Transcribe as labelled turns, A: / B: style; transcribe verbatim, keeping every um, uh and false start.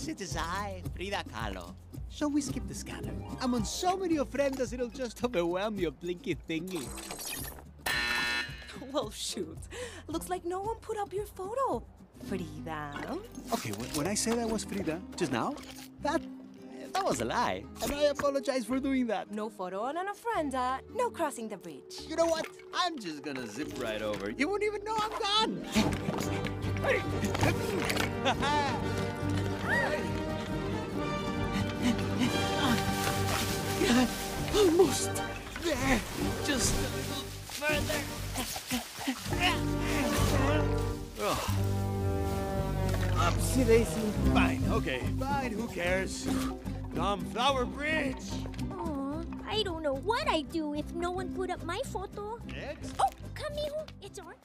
A: Yes, it is I, Frida Kahlo. Shall we skip the scanner? I'm on so many ofrendas, it'll just overwhelm your blinky thingy.
B: Well, shoot. Looks like no one put up your photo, Frida.
A: Okay, when I said I was Frida just now, that that was a lie. And I apologize for doing that.
B: No photo on an ofrenda, no crossing the bridge.
A: You know what? I'm just gonna zip right over. You won't even know I'm gone. Almost there. Just a little further. Oh. Upsy daisy. Fine, okay. Fine, who cares? Come, Flower Bridge.
C: Aw, I don't know what I'd do if no one put up my photo.
A: Next.
C: Oh, come, mijo. It's ours.